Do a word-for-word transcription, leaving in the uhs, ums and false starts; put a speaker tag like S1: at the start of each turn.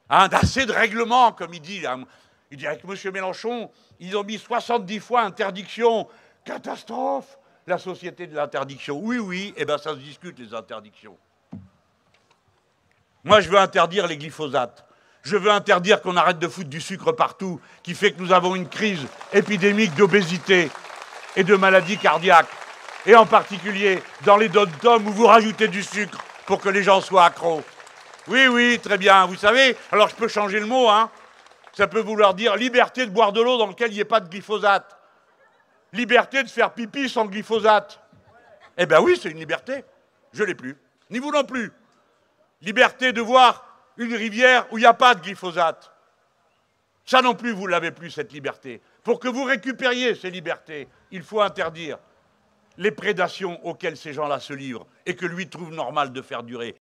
S1: hein, d'assez de règlements, comme il dit. Là. Il dit avec M. Mélenchon, ils ont mis soixante-dix fois interdiction. Catastrophe, la société de l'interdiction. Oui, oui, eh bien ça se discute, les interdictions. Moi, je veux interdire les glyphosates. Je veux interdire qu'on arrête de foutre du sucre partout, qui fait que nous avons une crise épidémique d'obésité et de maladies cardiaques. Et en particulier dans les dom-toms où vous rajoutez du sucre pour que les gens soient accros. Oui, oui, très bien. Vous savez, alors je peux changer le mot, hein. Ça peut vouloir dire liberté de boire de l'eau dans laquelle il n'y ait pas de glyphosate. Liberté de faire pipi sans glyphosate. Eh bien oui, c'est une liberté. Je ne l'ai plus. Ni vous non plus. Liberté de voir une rivière où il n'y a pas de glyphosate. Ça non plus, vous ne l'avez plus, cette liberté. Pour que vous récupériez ces libertés, il faut interdire les prédations auxquelles ces gens-là se livrent et que lui trouve normal de faire durer.